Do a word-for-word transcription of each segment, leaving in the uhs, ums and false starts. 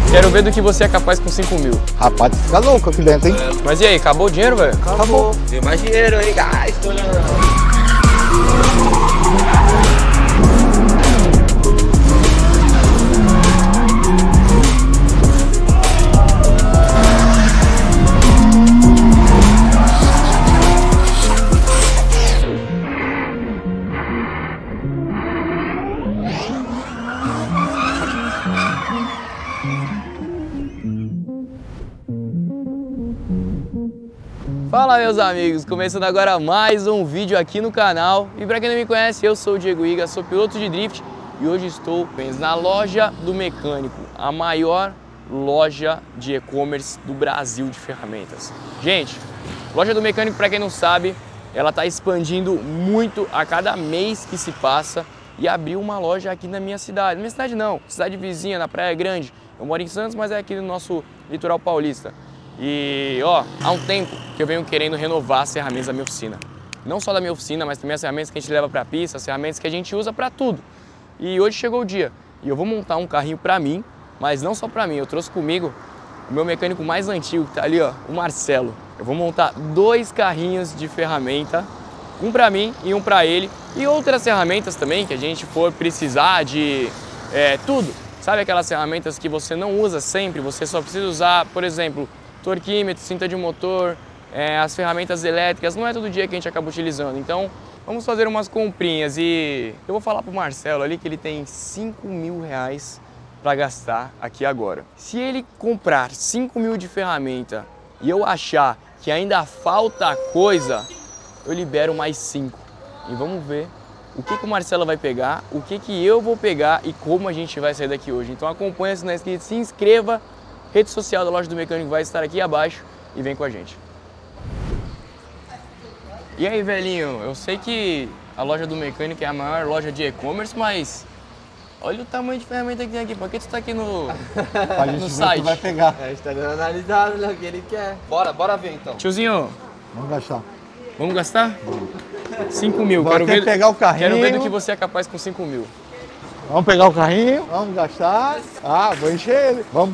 Quero ver do que você é capaz com cinco mil. Rapaz, fica louco aqui dentro, hein? Mas e aí, acabou o dinheiro, velho? Acabou. Tem mais dinheiro, hein, guys? Tô olhando. Fala, meus amigos, começando agora mais um vídeo aqui no canal. E pra quem não me conhece, eu sou o Diego Iga, sou piloto de drift e hoje estou na Loja do Mecânico, a maior loja de e-commerce do Brasil de ferramentas. Gente, Loja do Mecânico, pra quem não sabe, ela tá expandindo muito a cada mês que se passa e abriu uma loja aqui na minha cidade. Minha cidade não, cidade vizinha, na Praia Grande. Eu moro em Santos, mas é aqui no nosso litoral paulista. E ó, há um tempo que eu venho querendo renovar as ferramentas da minha oficina. Não só da minha oficina, mas também as ferramentas que a gente leva para a pista, as ferramentas que a gente usa para tudo. E hoje chegou o dia e eu vou montar um carrinho para mim, mas não só para mim. Eu trouxe comigo o meu mecânico mais antigo, que tá ali, ó, o Marcelo. Eu vou montar dois carrinhos de ferramenta, um para mim e um para ele, e outras ferramentas também que a gente for precisar de é, tudo. Sabe aquelas ferramentas que você não usa sempre, você só precisa usar, por exemplo, torquímetro, cinta de motor, é, as ferramentas elétricas, não é todo dia que a gente acaba utilizando. Então, vamos fazer umas comprinhas e eu vou falar pro Marcelo ali que ele tem cinco mil reais para gastar aqui agora. Se ele comprar cinco mil de ferramenta e eu achar que ainda falta coisa, eu libero mais cinco. E vamos ver o que, que o Marcelo vai pegar, o que, que eu vou pegar e como a gente vai sair daqui hoje. Então acompanha, se não é inscrito, se inscreva. Rede social da Loja do Mecânico vai estar aqui abaixo e vem com a gente. E aí, velhinho, eu sei que a Loja do Mecânico é a maior loja de e-commerce, mas olha o tamanho de ferramenta que tem aqui. Por que tu tá aqui no, Pra gente no ver site? o que vai pegar. É, a gente tá dando analisado, né, o que ele quer. Bora, bora ver então. Tiozinho, Vamos gastar. vamos gastar? cinco mil. Vou Quero até ver, pegar o carrinho. quero ver do que você é capaz com cinco mil. Vamos pegar o carrinho, vamos gastar. Ah, vou encher ele. Vamos.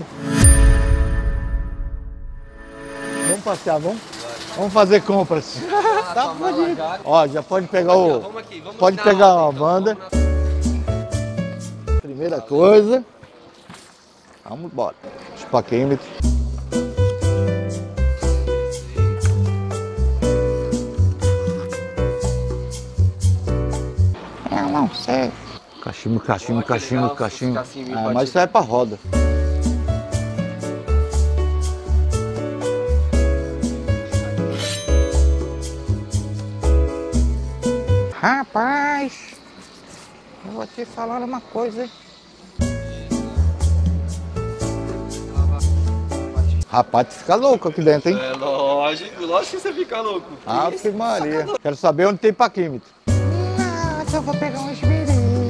Vamos passear, vamos? Vamos fazer compras. Ah, Tá, tua pode mala ir. já. Ó, já pode pegar o... Vamos aqui, vamos Pode na pegar rota, a então. banda. Vamos na- Primeira coisa. Vamos embora. Espaquímetro. Eu não sei. Cachimbo, cachimbo, Ó, que cachimbo, legal, cachimbo. os cachimbinhos Ah, pra mas ti. isso é pra roda. Rapaz, eu vou te falar uma coisa, hein? Rapaz, tu fica louco aqui dentro, hein? É lógico, lógico que você fica louco. Ave Maria. Quero saber onde tem paquímetro. Nossa, eu vou pegar um esmeril.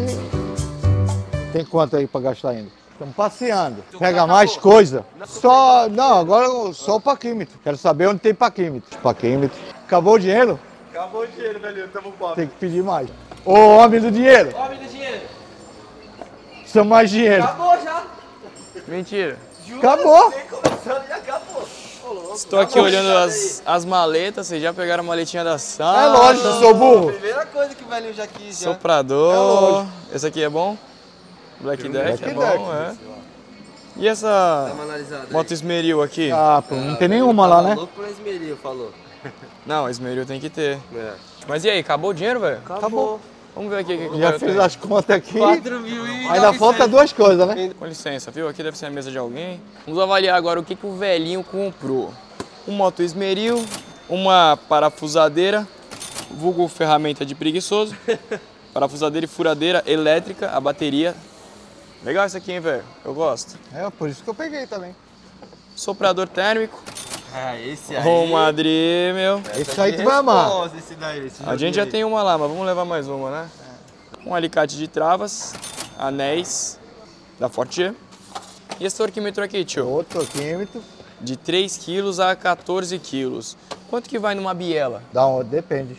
Tem quanto aí pra gastar ainda? Estamos passeando. Tu Pega acabou? mais coisa. Não, Só, não, agora só o paquímetro. Quero saber onde tem paquímetro. Paquímetro. Acabou o dinheiro? Acabou o dinheiro, velho, tamo pobre. Tem que pedir mais. Ô, homem do dinheiro. Homem do dinheiro. Precisa mais dinheiro. Acabou já. Mentira. Jura? Acabou. Nem começando e acabou. Ô, louco. Estou aqui Acabou. olhando as, as maletas, vocês já pegaram a maletinha da É sala. lógico, eu sou burro. Primeira coisa que o velhinho já quis, já. Soprador. É lógico. Esse aqui é bom? Black Deck Black é Deck. bom, é. E Dá essa uma analisada aí. moto esmeril aqui? Ah, pô, não tem nenhuma lá, né? Louco pra esmeril, falou. Não, esmeril tem que ter. É. Mas e aí, acabou o dinheiro, velho? Acabou. Vamos ver aqui o que que o Já cara fez tem. as contas aqui. quatro mil e... Ainda falta duas coisas, né? Com licença, viu? Aqui deve ser a mesa de alguém. Vamos avaliar agora o que, que o velhinho comprou. Um moto esmeril, uma parafusadeira, vulgo ferramenta de preguiçoso, parafusadeira e furadeira elétrica, a bateria. Legal isso aqui, hein, velho? Eu gosto. É, por isso que eu peguei também. Soprador térmico, Ah, esse aí... Roma Dremel. Esse aí tu vai amar. Esse daí, esse A gente já tem uma lá, mas vamos levar mais uma, né? Um alicate de travas, anéis da Forte G. E esse torquímetro aqui, tio? Outro torquímetro. De três quilos a quatorze quilos. Quanto que vai numa biela? Dá um, depende.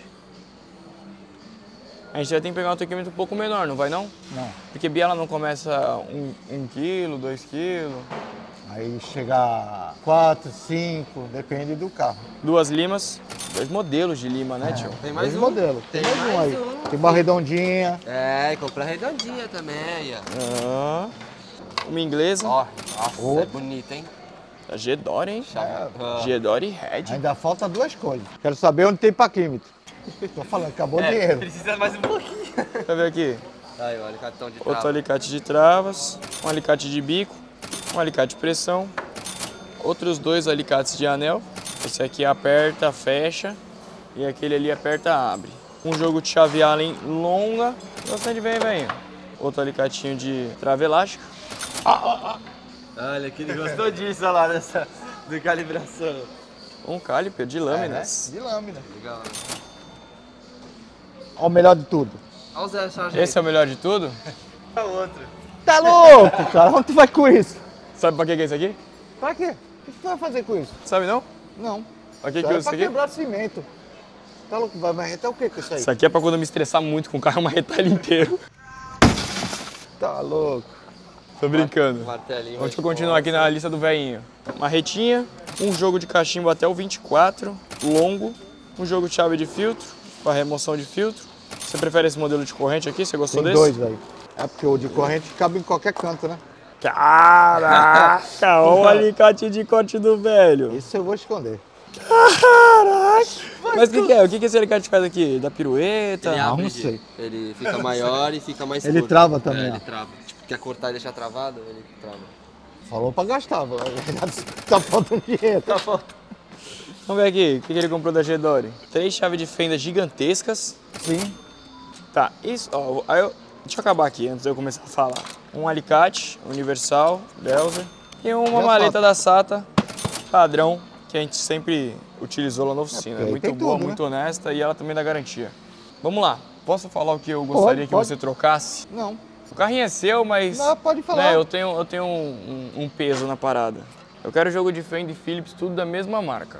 A gente já tem que pegar um torquímetro um pouco menor, não vai não? Não. Porque biela não começa um, um quilo, dois quilos. Aí chega a quatro, cinco, depende do carro. Duas limas, dois modelos de lima, né, tio? Tem mais Dois um. modelos. Tem, mais, mais um aí. um. Tem uma redondinha. É, compra redondinha também, ó. Ah, uma inglesa. Ó, nossa, Outra. é bonita, hein? Da G-Dori, hein? Ah. G-Dori Red. Ainda falta duas coisas. Quero saber onde tem paquímetro. Tô falando, acabou o dinheiro. Precisa mais um pouquinho. Deixa eu ver aqui. Aí, ó, alicatão de Outro trava. alicate de travas, um alicate de bico, um alicate de pressão, outros dois alicates de anel. Esse aqui aperta, fecha e aquele ali aperta, abre. Um jogo de chave Allen longa, bastante bem, velho. Outro alicatinho de trava elástica. Olha, que ele gostou disso, olha lá, dessa de calibração. Um caliper de lâminas. É, de lâmina. Legal, né? Ó, o melhor de tudo. Olha o Zé Sargento. Esse é o melhor de tudo? é o outro. Tá louco, cara? Onde tu vai com isso? Sabe pra que que é isso aqui? Pra quê? O que tu vai fazer com isso? Sabe não? Não. Pra que Isso que aí usa é isso pra aqui? quebrar cimento. Tá louco? Vai marretar o que com isso aí? Isso aqui é pra quando eu me estressar muito com o carro, marretar ele inteiro. Tá louco. Tô brincando. Martelinho. Vamos continuar aqui na lista do velhinho. Marretinha, um jogo de cachimbo até o vinte e quatro, longo, um jogo de chave de filtro, para remoção de filtro. Você prefere esse modelo de corrente aqui? Você gostou Tem desse? dois, velho. É porque o de corrente cabe em qualquer canto, né? Caraca, olha o alicate de corte do velho. Isso eu vou esconder. Caraca! Mas o que, que é? O que, que esse alicate faz aqui? Da pirueta? Ele Ah, abre, não de- sei. Ele fica maior e fica mais Ele curto. trava também, É, ó. ele trava. Tipo, quer cortar e deixar travado, ele trava. Falou pra gastar, velho. Tá faltando dinheiro. Tá faltando. Vamos ver aqui, o que, que ele comprou da G-Dori? Três chaves de fenda gigantescas. Sim. Tá, isso, ó, aí eu, deixa eu acabar aqui antes de eu começar a falar. Um alicate universal, Belzer, e uma Da maleta SATA. da SATA, padrão, que a gente sempre utilizou lá na oficina. porque aí muito tem boa, tudo, né? muito honesta e ela também dá garantia. Vamos lá, posso falar o que eu gostaria Pode, que pode. você trocasse? Não. O carrinho é seu, mas Não, pode falar. né, eu tenho, eu tenho um, um- um peso na parada. Eu quero jogo de Fender e Philips, tudo da mesma marca.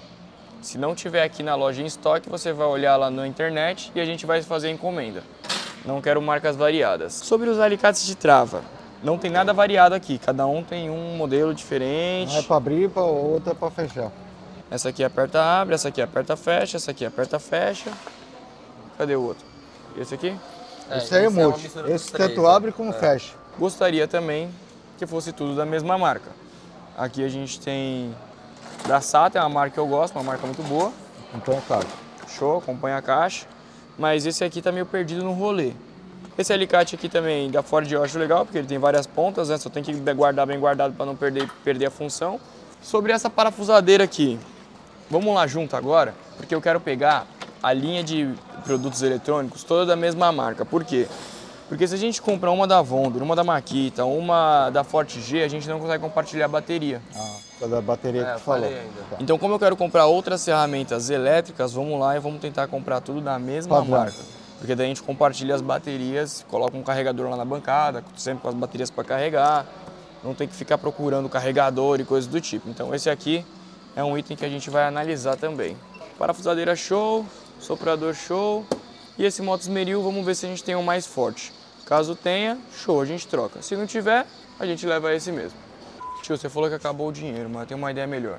Se não tiver aqui na loja em estoque, você vai olhar lá na internet e a gente vai fazer a encomenda. Não quero marcas variadas. Sobre os alicates de trava, não tem nada variado aqui. Cada um tem um modelo diferente. Um é pra abrir, pra outra é pra fechar. Essa aqui aperta, abre, essa aqui aperta, fecha, essa aqui aperta, fecha. Cadê o outro? Esse aqui? Esse aí é uma multi. mistura dos Esse três, tanto né? abre como fecha. Gostaria também que fosse tudo da mesma marca. Aqui a gente tem da SATA, é uma marca que eu gosto, uma marca muito boa. Então é caro. Show, acompanha a caixa. Mas esse aqui tá meio perdido no rolê. Esse alicate aqui também da Ford eu acho legal, porque ele tem várias pontas, né? Só tem que guardar bem guardado para não perder, perder a função. Sobre essa parafusadeira aqui, vamos lá junto agora, porque eu quero pegar a linha de produtos eletrônicos toda da mesma marca. Por quê? Porque se a gente comprar uma da Vondor, uma da Makita, uma da Forte G, a gente não consegue compartilhar a bateria. Ah, por causa da bateria É, que eu tu falou. falei ainda. Tá. Então, como eu quero comprar outras ferramentas elétricas, vamos lá e vamos tentar comprar tudo da mesma Padrão. marca. Porque daí a gente compartilha as baterias, coloca um carregador lá na bancada, sempre com as baterias para carregar. Não tem que ficar procurando carregador e coisas do tipo. Então, esse aqui é um item que a gente vai analisar também. Parafusadeira show, soprador show. E esse moto esmeril, vamos ver se a gente tem um mais forte. Caso tenha, show, a gente troca. Se não tiver, a gente leva esse mesmo. Tio, você falou que acabou o dinheiro, mas eu tenho uma ideia melhor.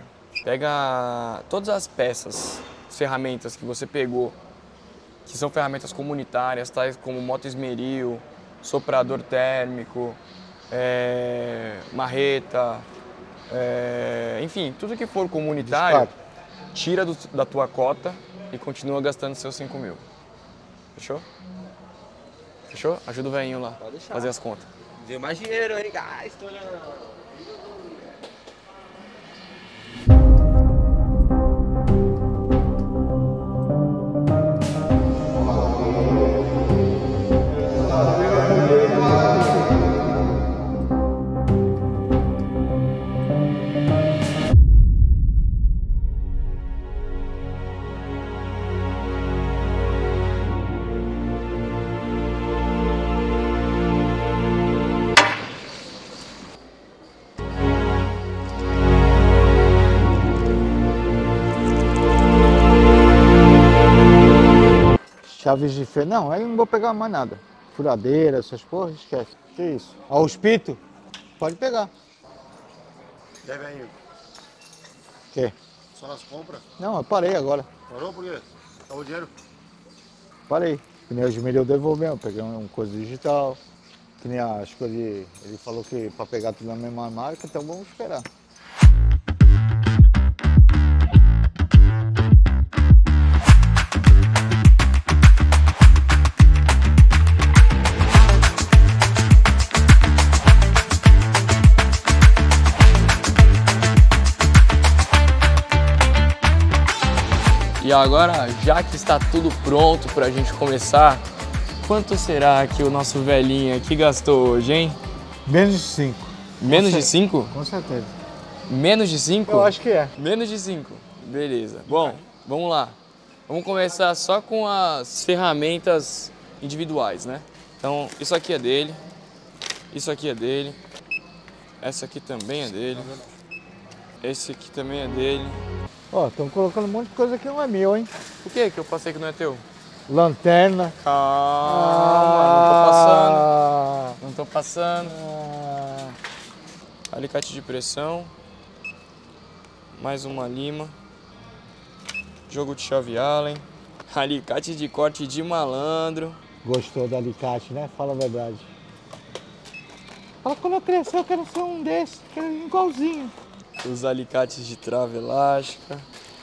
Pega todas as peças, as ferramentas que você pegou, que são ferramentas comunitárias, tais como moto esmeril, soprador térmico, é, marreta, é, enfim, tudo que for comunitário, Descarta. tira do- da tua cota e continua gastando seus cinco mil. Fechou? Fechou? Ajuda o velhinho lá, Pode deixar. fazer as contas. Deu mais dinheiro, hein, guys? Tô olhando. Chaves de fenda. Não, aí não vou pegar mais nada. Furadeira, essas porras, esquece. Que isso? Ó, os pitos, pode pegar. E aí, velhinho? Quê? Só nas compras? Não, eu parei agora. Parou por quê? Acabou o dinheiro? Parei. Que nem o Edmilson devolveu, eu peguei uma coisa digital. Que nem a, acho que ele, ele falou que para pegar tudo na mesma marca, então vamos esperar. E agora, já que está tudo pronto para a gente começar, quanto será que o nosso velhinho aqui gastou hoje, hein? Menos de cinco. Menos de cinco? Com certeza. Menos de cinco? Eu acho que é. Menos de cinco. Beleza. Bom, vamos lá. Vamos começar só com as ferramentas individuais, né? Então, isso aqui é dele. Isso aqui é dele. Essa aqui também é dele. Esse aqui também é dele. Ó, estão colocando um monte de coisa que não é meu, hein? O que que eu passei que não é teu? Lanterna. Calma, não tô passando. Não tô passando. Ah, Alicate de pressão. Mais uma lima. Jogo de chave Allen. Alicate de corte de malandro. gostou do alicate, né? Fala a verdade. Fala, quando eu crescer eu quero ser um desses, quero igualzinho. Os alicates de trava elástica.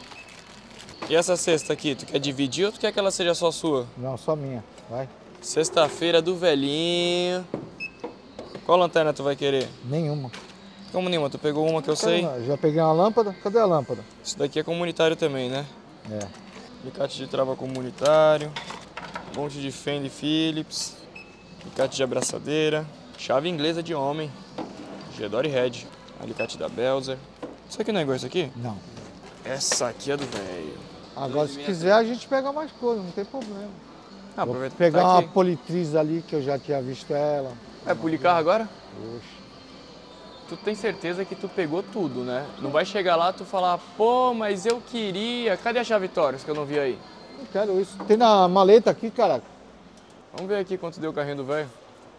E essa cesta aqui, tu quer dividir ou tu quer que ela seja só sua? Não, só minha, vai. Sexta-feira do velhinho. Qual lanterna tu vai querer? Nenhuma. Como nenhuma? Tu pegou uma que eu sei. Não, já peguei uma lâmpada, cadê a lâmpada? Isso daqui é comunitário também, né? É. Alicate de trava comunitário. Monte de Fender Phillips. Alicate de abraçadeira. Chave inglesa de homem. Gedore Red. Alicate da Belzer. Isso aqui não é igual isso aqui? Não. Essa aqui é do velho. Agora se quiser a gente pega mais coisa, não tem problema. Ah, Vou aproveita que pegar tá uma aqui. politriz ali que eu já tinha visto ela. É polir carro agora? Oxe. Tu tem certeza que tu pegou tudo, né? Não vai chegar lá e tu falar, pô, mas eu queria. Cadê a chave Torres que eu não vi aí? Não quero isso. Tem na maleta aqui, caraca. Vamos ver aqui quanto deu o carrinho do velho.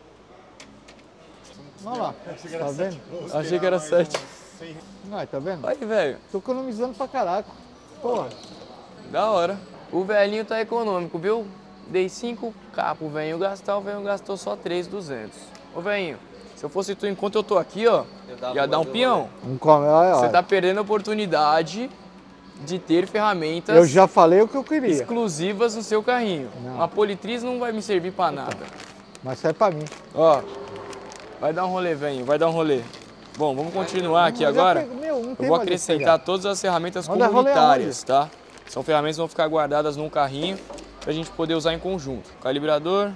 Olha lá. Tá vendo? Achei que era sete. Ai, tá vendo? Aí, velho, Tô economizando pra caraca. Porra. da hora. O velhinho tá econômico, viu? Dei cinco K pro velhinho gastar, o velhinho gastou só três mil e duzentos. Ô, velhinho, se eu fosse tu enquanto eu tô aqui, ó, ia dar um peão. Não come, olha, Você olha. tá perdendo a oportunidade de ter ferramentas Eu já falei o que eu queria, exclusivas no seu carrinho. Não. Uma politriz não vai me servir pra nada. mas serve pra mim. Ó, vai dar um rolê, velhinho, vai dar um rolê. Bom, vamos continuar aqui Eu já agora. pego- meu, não Eu tem vou mais o que acrescentar pegar. todas as ferramentas Manda rolê comunitárias, tá? São ferramentas que vão ficar guardadas num carrinho pra gente poder usar em conjunto. Calibrador,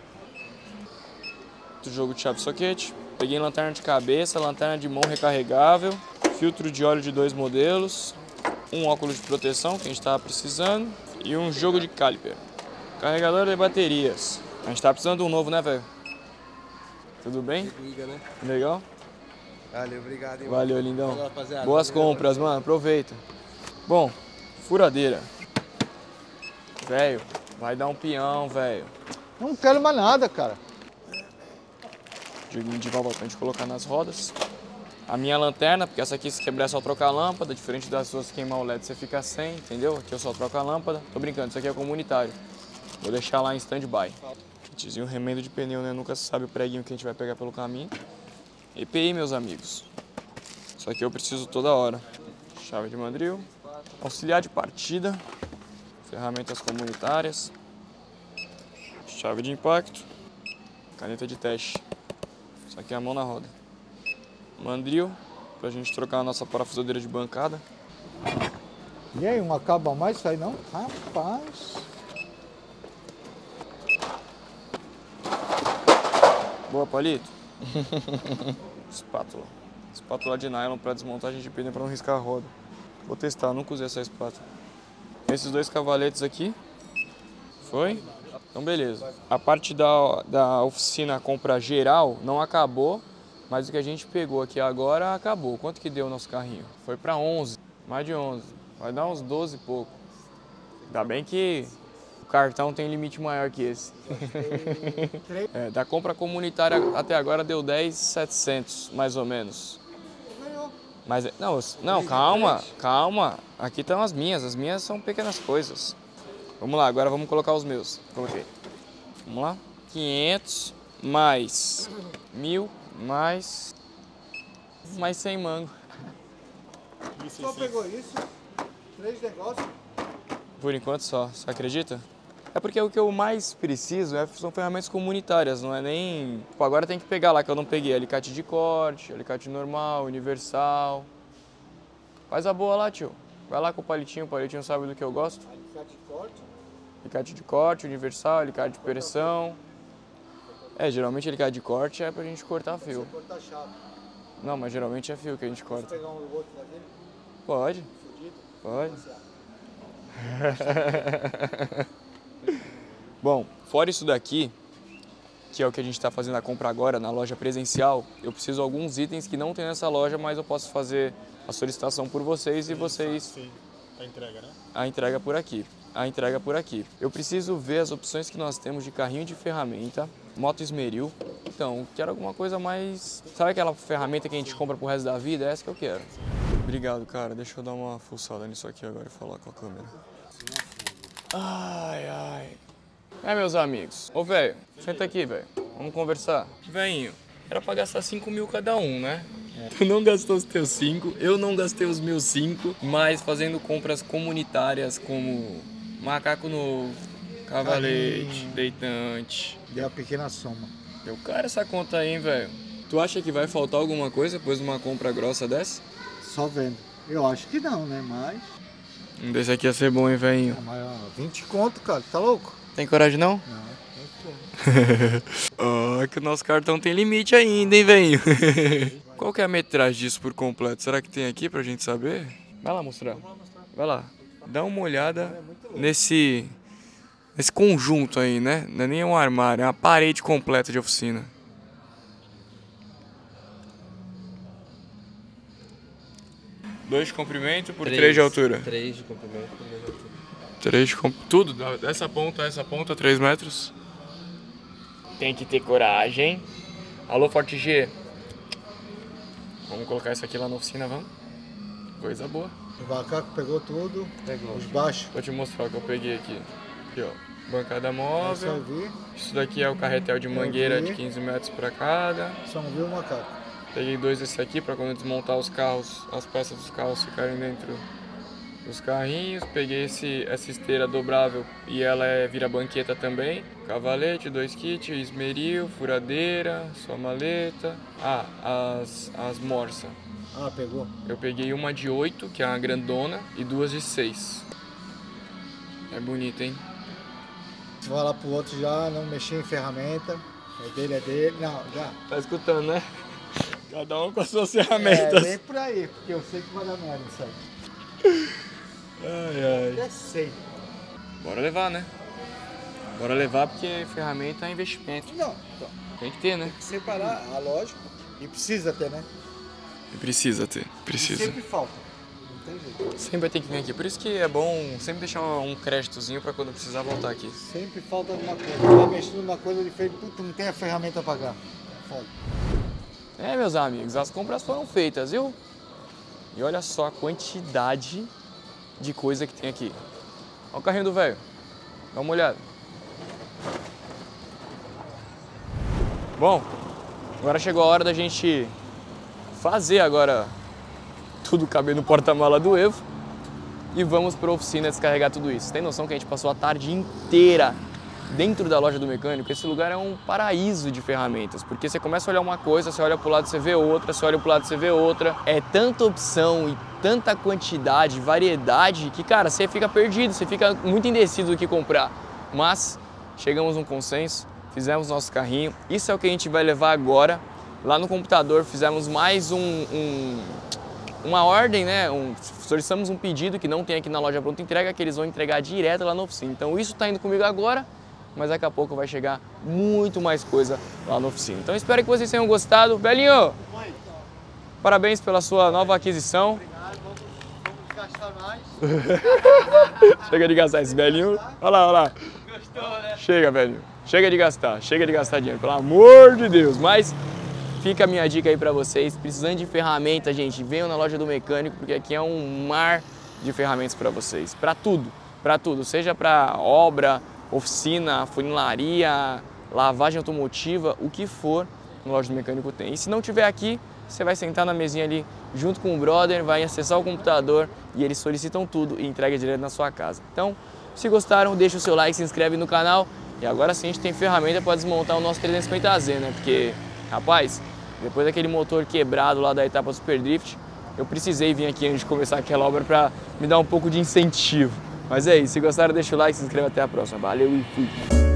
outro jogo de chave soquete, peguei lanterna de cabeça, lanterna de mão recarregável, filtro de óleo de dois modelos, um óculos de proteção que a gente estava precisando e um jogo de caliper. Carregador de baterias. A gente tá precisando de um novo, né, velho? Tudo bem? Liga, né? Legal? Valeu, obrigado, hein, Valeu, lindão. Valeu, rapaziada. Boas compras, mano. Aproveita. Bom, furadeira. Velho, vai dar um peão, velho. Eu não quero mais nada, cara. Joguinho de válvula pra gente colocar nas rodas. A minha lanterna, porque essa aqui se quebrar é só trocar a lâmpada, diferente das suas queimar o L E D você fica sem, entendeu? Aqui eu só troco a lâmpada. Tô brincando, isso aqui é comunitário. Vou deixar lá em stand-by. Kitzinho remendo de pneu, né? Nunca se sabe o preguinho que a gente vai pegar pelo caminho. E P I, meus amigos. Isso aqui eu preciso toda hora. Chave de mandril, auxiliar de partida, ferramentas comunitárias, chave de impacto, caneta de teste. Isso aqui é a mão na roda. Mandril, pra gente trocar a nossa parafusadeira de bancada. E aí, uma cabo a mais isso aí não? Rapaz. Boa, palito. Espátula. Espátula de nylon para desmontagem de pneu para não riscar a roda. Vou testar, nunca usei essa espátula. Esses dois cavaletes aqui. Foi? Então beleza. A parte da, da oficina compra geral não acabou, mas o que a gente pegou aqui agora acabou. Quanto que deu o nosso carrinho? Foi para onze, mais de onze. Vai dar uns doze e pouco. Ainda bem que o cartão tem limite maior que esse. É, da compra comunitária até agora deu dez mil e setecentos, mais ou menos. Mas, não, não, calma, calma. Aqui estão as minhas, as minhas são pequenas coisas. Vamos lá, agora vamos colocar os meus. Coloquei. Vamos lá. quinhentos, mais mil, mais... mais cem mango. Só pegou isso? Três negócios? Por enquanto só, você acredita? É porque o que eu mais preciso é, são ferramentas comunitárias, não é nem... Pô, agora tem que pegar lá que eu não peguei, alicate de corte, alicate normal, universal. Faz a boa lá, tio. Vai lá com o palitinho, o palitinho sabe do que eu gosto. Alicate de corte? Alicate de corte, universal, alicate de pressão. É, geralmente alicate de corte é pra gente cortar fio. Você corta a chave. Não, mas geralmente é fio que a gente corta. Posso pegar um outro daquele? Pode. Fudido? Pode. Bom, fora isso daqui, que é o que a gente está fazendo a compra agora na loja presencial, eu preciso de alguns itens que não tem nessa loja, mas eu posso fazer a solicitação por vocês e vocês... Sim, a entrega, né? A entrega por aqui. A entrega por aqui. Eu preciso ver as opções que nós temos de carrinho de ferramenta, moto esmeril. Então, quero alguma coisa mais... Sabe aquela ferramenta que a gente compra pro resto da vida? É essa que eu quero. Obrigado, cara. Deixa eu dar uma fuçada nisso aqui agora e falar com a câmera. Ai, ai. É, meus amigos. Ô, velho, senta aqui, velho. Vamos conversar. Velhinho, era pra gastar cinco mil cada um, né? É. Tu não gastou os teus cinco, eu não gastei os meus cinco, mas fazendo compras comunitárias como macaco novo, cavalete, deitante. Deu uma pequena soma. Deu cara essa conta aí, hein, velho? Tu acha que vai faltar alguma coisa depois de uma compra grossa dessa? Só vendo. Eu acho que não, né? Mas... Um desse aqui ia ser bom, hein, velhinho? Ah, mas, ó, vinte conto, cara. Tá louco? Tem coragem, não? Não. Oh, que o nosso cartão tem limite ainda, hein, velho? Qual que é a metragem disso por completo? Será que tem aqui pra gente saber? Vai lá mostrar. Vai lá. Dá uma olhada nesse, nesse conjunto aí, né? Não é nem um armário, é uma parede completa de oficina. Dois de comprimento por três, três de altura. Três de comprimento por três de altura. Três de comprimento. Tudo, dessa ponta a essa ponta, três metros. Tem que ter coragem. Alô, Forte G. Vamos colocar isso aqui lá na oficina, vamos? Coisa boa. O macaco pegou tudo. Pegou. Os baixos. Vou te mostrar o que eu peguei aqui. Aqui, ó. Bancada Só móvel. vi. Isso daqui é o carretel de mangueira de quinze metros para cada. Só vi o macaco. Peguei dois desse aqui para quando desmontar os carros, as peças dos carros ficarem dentro dos carrinhos. Peguei esse, essa esteira dobrável e ela é vira banqueta também. Cavalete, dois kits, esmeril, furadeira, sua maleta. Ah, as, as morsa. Ah, pegou. Eu peguei uma de oito, que é uma grandona, e duas de seis. É bonita, hein? Se falar pro outro já não mexer em ferramenta. É dele, é dele. Não, já. Tá escutando, né? Cada um com as suas É, ferramentas. vem por aí, porque eu sei que vai dar merda isso aí. Ai, ai. É sei. Bora levar, né? Bora levar porque ferramenta é investimento. Não, então, Tem que ter, né? tem que separar, ah, lógico. E precisa ter, né? Precisa ter, E precisa. sempre falta. Não tem jeito. Sempre vai ter que vir aqui. Por isso que é bom sempre deixar um créditozinho pra quando precisar voltar aqui. Sempre falta alguma coisa. Tu vai mexendo numa coisa diferente, puta, não tem a ferramenta pra pagar. Foda. É, meus amigos, as compras foram feitas, viu? E olha só a quantidade de coisa que tem aqui. Olha o carrinho do velho. Dá uma olhada. Bom, agora chegou a hora da gente fazer agora tudo caber no porta-mala do Evo e vamos para a oficina descarregar tudo isso. Tem noção que a gente passou a tarde inteira dentro da loja do mecânico? Esse lugar é um paraíso de ferramentas, porque você começa a olhar uma coisa, você olha para o lado, você vê outra, você olha para o lado, você vê outra. É tanta opção e tanta quantidade, variedade, que, cara, você fica perdido, você fica muito indeciso do que comprar. Mas chegamos a um consenso, fizemos nosso carrinho. Isso é o que a gente vai levar agora. Lá no computador fizemos mais um, um, uma ordem, né? Um, solicitamos um pedido que não tem aqui na loja pronta entrega, que eles vão entregar direto lá na oficina. Então isso está indo comigo agora, mas daqui a pouco vai chegar muito mais coisa lá na oficina. Então espero que vocês tenham gostado. Belinho, parabéns pela sua nova aquisição. Obrigado, vamos, vamos gastar mais. Chega de gastar esse Belinho. Olha lá, olha lá. Gostou, né? Chega, velho. Chega de gastar, chega de gastar dinheiro, pelo amor de Deus. Mas fica a minha dica aí pra vocês. Precisando de ferramenta, gente, venham na loja do mecânico, porque aqui é um mar de ferramentas para vocês. Para tudo, para tudo. Seja para obra, oficina, funilaria, lavagem automotiva, o que for, na loja do mecânico tem. E se não tiver aqui, você vai sentar na mesinha ali junto com o brother, vai acessar o computador e eles solicitam tudo e entrega direto na sua casa. Então, se gostaram, deixa o seu like, se inscreve no canal. E agora sim a gente tem ferramenta para desmontar o nosso trezentos e cinquenta Z, né? Porque, rapaz, depois daquele motor quebrado lá da etapa Super Drift, eu precisei vir aqui antes de começar aquela obra para me dar um pouco de incentivo. Mas é isso, se gostaram, deixa o like, se inscreve, até a próxima. Valeu e fui!